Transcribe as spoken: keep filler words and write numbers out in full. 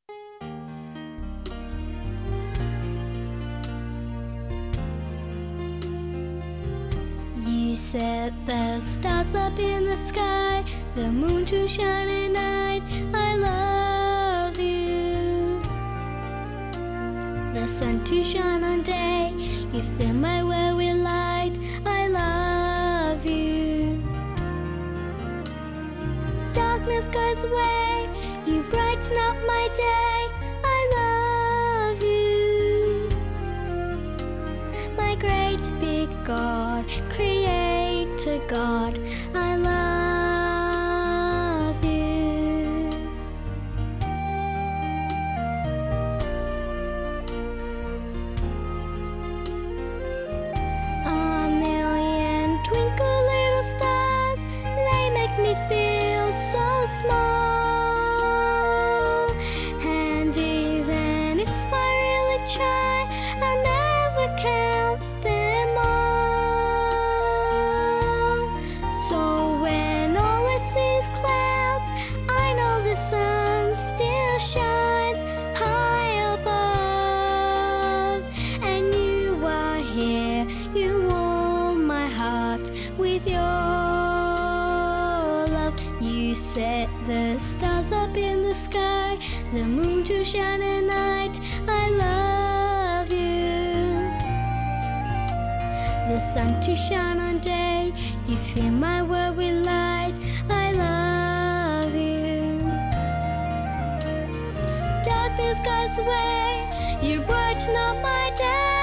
You set the stars up in the sky, the moon to shine at night. I love you. The sun to shine on day. You fill my world with light. I love you. Darkness goes away. You brighten up my day. I love you. My great big God, Creator God, I love you. A million twinkle little stars, they make me feel so small. And even if I really try, I'll never count them all. So when all I see is clouds, I know the sun still shines high above. And you are here, you warm my heart with your love. You set the stars up in the sky, the moon to shine at night. I love you. The sun to shine on day. You fill my world with light. I love you. Darkness goes away. You brighten up my day.